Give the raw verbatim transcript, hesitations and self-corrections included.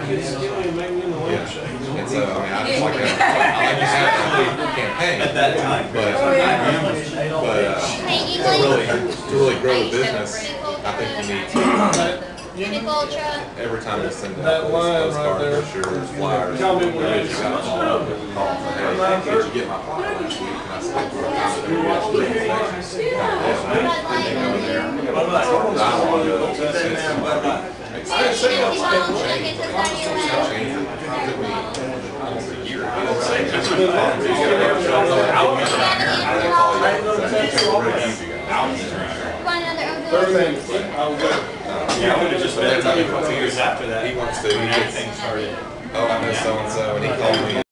And so, I mean, I just like to, I like to have a campaign at that time, but, but uh, to really, to really grow the business, I think you need to, every time you send out postcards, brochures, flyers, there is, you got to follow up with a call and say, hey, did you get my flyer last week? And I said, we're kind of doing yesterday, kind of deal. And they go there, dialogue goes, it's expensive, change it, it took me almost a year. That's what yeah, I would have just been a couple years after that. He wants to. When everything started. Oh, I know so and so, and he called me.